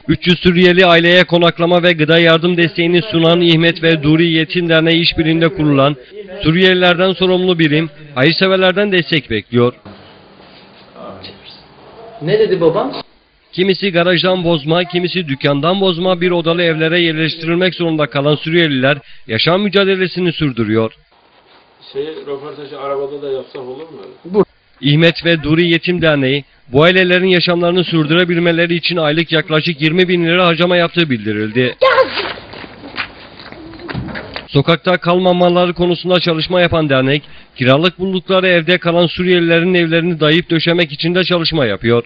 300 Suriyeli aileye konaklama ve gıda yardım desteğini sunan İhmet ve Duri Yetim Derneği işbirliğinde kurulan Suriyelilerden sorumlu birim, hayırseverlerden destek bekliyor. Ne dedi babam? Kimisi garajdan bozma, kimisi dükkandan bozma bir odalı evlere yerleştirilmek zorunda kalan Suriyeliler yaşam mücadelesini sürdürüyor. Röportajı arabada da yapsak olur mu? İhmet ve Duri Yetim Derneği, bu ailelerin yaşamlarını sürdürebilmeleri için aylık yaklaşık 20.000 lira harcama yaptığı bildirildi. Sokakta kalmamaları konusunda çalışma yapan dernek, kiralık buldukları evde kalan Suriyelilerin evlerini dayayıp döşemek için de çalışma yapıyor.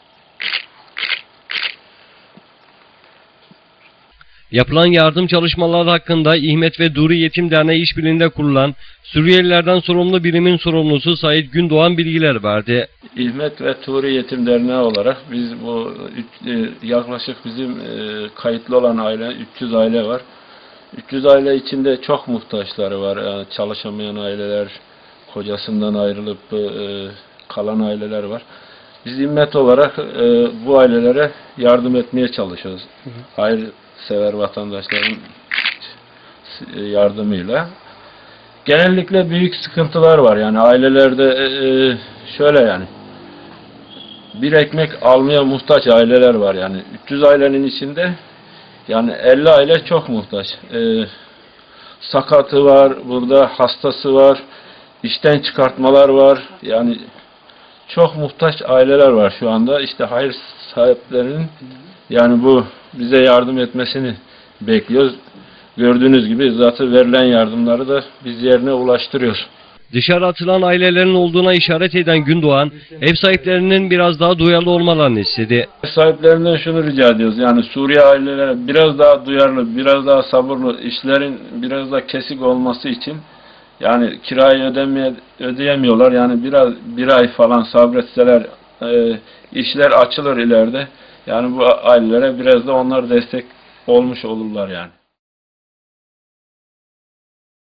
Yapılan yardım çalışmaları hakkında İhmet ve Duri Yetim Derneği işbirliğinde kurulan Suriyelilerden sorumlu birimin sorumlusu Sait Gündoğan bilgiler verdi. İhmet ve Duri Yetim Derneği olarak biz bu yaklaşık bizim kayıtlı olan aile 300 aile var. 300 aile içinde çok muhtaçları var. Yani çalışamayan aileler, kocasından ayrılıp kalan aileler var. Biz İhmet olarak bu ailelere yardım etmeye çalışıyoruz. Hayırsever vatandaşların yardımıyla. Genellikle büyük sıkıntılar var. Yani ailelerde şöyle yani bir ekmek almaya muhtaç aileler var. Yani 300 ailenin içinde yani 50 aile çok muhtaç. Sakatı var, burada hastası var, işten çıkartmalar var. Yani çok muhtaç aileler var şu anda. İşte hayır sahiplerinin yani bu bize yardım etmesini bekliyoruz. Gördüğünüz gibi zaten verilen yardımları da biz yerine ulaştırıyoruz. Dışarı atılan ailelerin olduğuna işaret eden Gündoğan, ev sahiplerinin biraz daha duyarlı olmalarını istedi. Ev sahiplerinden şunu rica ediyoruz. Yani Suriye aileleri biraz daha duyarlı, biraz daha sabırlı, işlerin biraz daha kesik olması için yani kirayı ödeyemiyorlar. Yani bir ay falan sabretseler işler açılır ileride. Yani bu ailelere biraz da onlar destek olmuş olurlar yani.